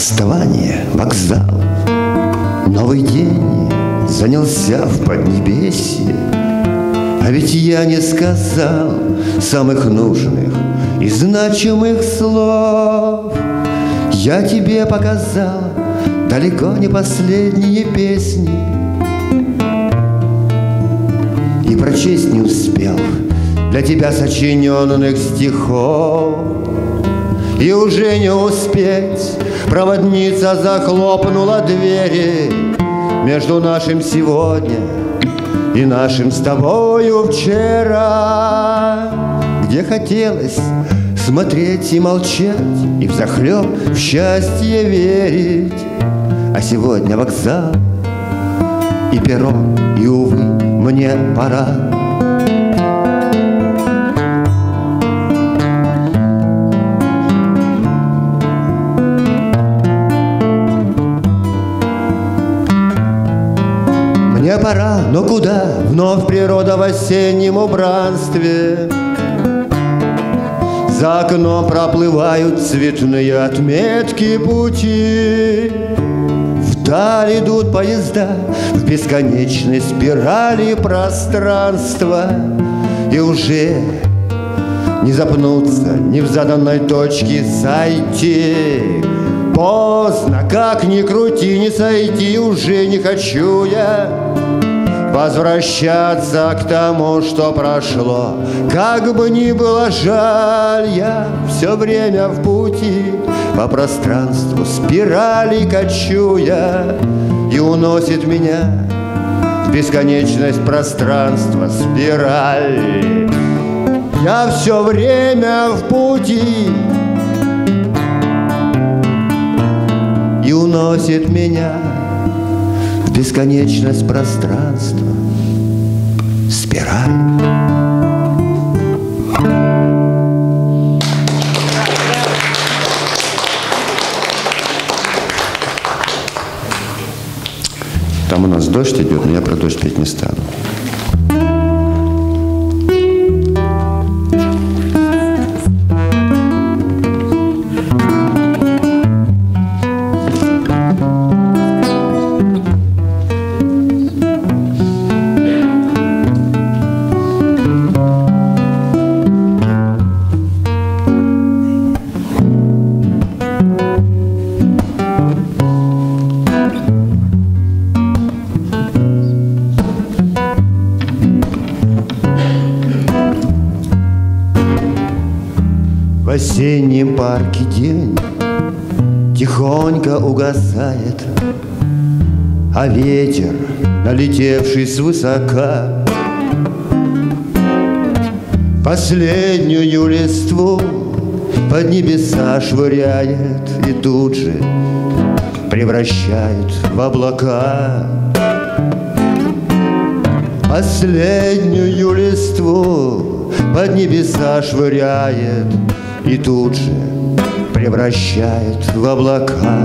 Вставание, вокзал, новый день занялся в Поднебесье. А ведь я не сказал самых нужных и значимых слов. Я тебе показал далеко не последние песни и прочесть не успел для тебя сочиненных стихов. И уже не успеть, проводница захлопнула двери между нашим сегодня и нашим с тобою вчера, где хотелось смотреть и молчать, и взахлеб в счастье верить. А сегодня вокзал и перрон, и, увы, мне пора. Мне пора, но куда? Вновь природа в осеннем убранстве. За окном проплывают цветные отметки пути. Вдаль идут поезда в бесконечной спирали пространства. И уже не запнуться, ни в заданной точке сойти. Поздно, как ни крути, не сойти уже не хочу я. Возвращаться к тому, что прошло, как бы ни было жаль, я все время в пути по пространству спирали кочуя, и уносит меня в бесконечность пространства спираль. Я все время в пути, и уносит меня в бесконечность пространства спираль. Там у нас дождь идет, но я про дождь петь не стану. В осеннем парке день тихонько угасает, а ветер, налетевший свысока, последнюю листву под небеса швыряет и тут же превращает в облака. Последнюю листву под небеса швыряет и тут же превращает в облака.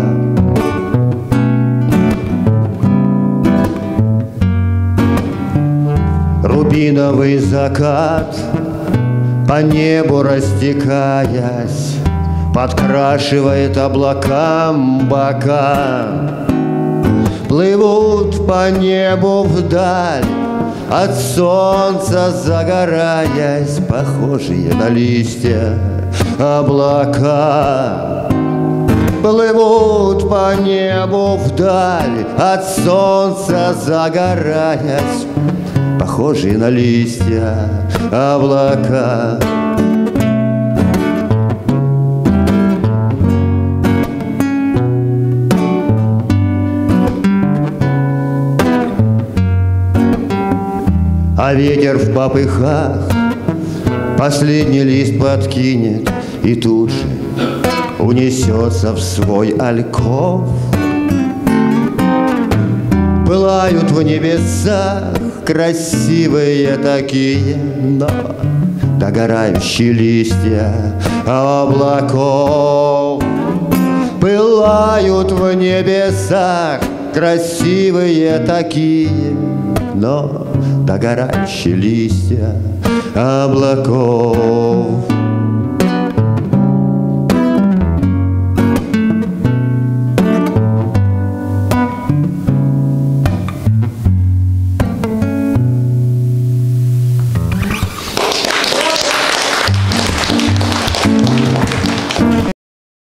Рубиновый закат, по небу растекаясь, подкрашивает облакам бока. Плывут по небу вдаль, от солнца загораясь, похожие на листья облака. Плывут по небу вдаль, от солнца загораясь, похожие на листья облака. А ветер в попыхах последний лист подкинет и тут же унесется в свой альков. Пылают в небесах красивые такие, но догорающие листья облаков. Пылают в небесах красивые такие, но догорающие листья облаков.